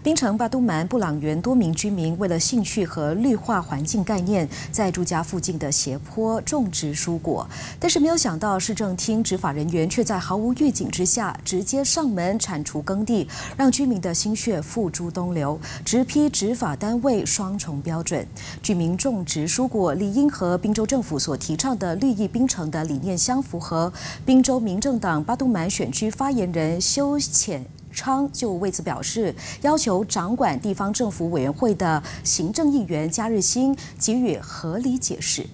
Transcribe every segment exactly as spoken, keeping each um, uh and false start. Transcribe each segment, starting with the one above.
槟城巴都蛮布朗园多名居民为了兴趣和绿化环境概念，在住家附近的斜坡种植蔬果，但是没有想到市政厅执法人员却在毫无预警之下，直接上门铲除耕地，让居民的心血付诸东流，直批执法单位双重标准。居民种植蔬果理应和宾州政府所提倡的绿意槟城的理念相符合。宾州民政党巴都蛮选区发言人修浅昌就为此表示，要求掌管地方政府委员会的行政议员加日新给予合理解释。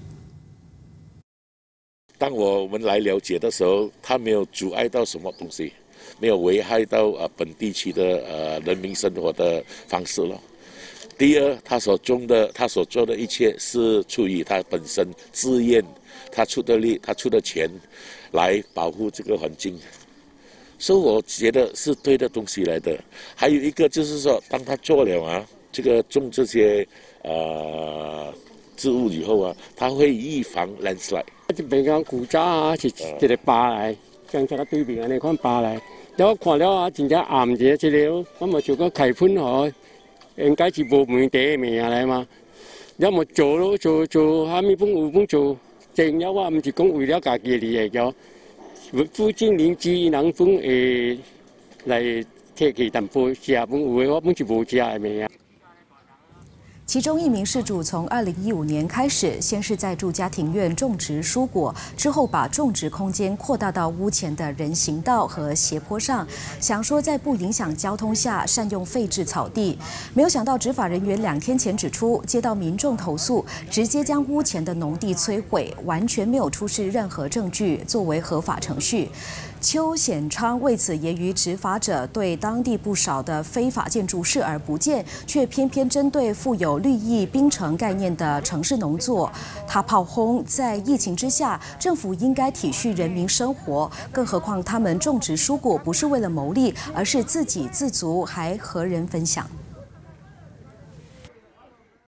当我们来了解的时候，他没有阻碍到什么东西，没有危害到呃本地区的呃人民生活的方式了。第二，他所种的、他所做的一切是出于他本身自愿，他出的力、他出的钱来保护这个环境。所以我觉得是对的东西来的。还有一个就是说，当他做了啊，这个种这些呃植物以后啊，他会预防 landslide。 一边讲古早啊，是一个疤来，像这个对面安尼款疤来，了我看了啊，真正暗者这个，我嘛想讲开喷吼，应该是无问题的命来嘛。了么做咯，做做虾米本有本做，正了我唔是讲为了家己利益个。附近邻居人本会来摕去淡薄食本有的，我本是无食的命啊。 其中一名事主从二零一五年开始，先是在住家庭院种植蔬果，之后把种植空间扩大到屋前的人行道和斜坡上，想说在不影响交通下善用废置草地。没有想到执法人员两天前指出，接到民众投诉，直接将屋前的农地摧毁，完全没有出示任何证据作为合法程序。邱显昌为此揶揄执法者对当地不少的非法建筑视而不见，却偏偏针对富有绿意槟城概念的城市农作。他炮轰，在疫情之下，政府应该体恤人民生活，更何况他们种植蔬果不是为了牟利，而是自给自足，还和人分享。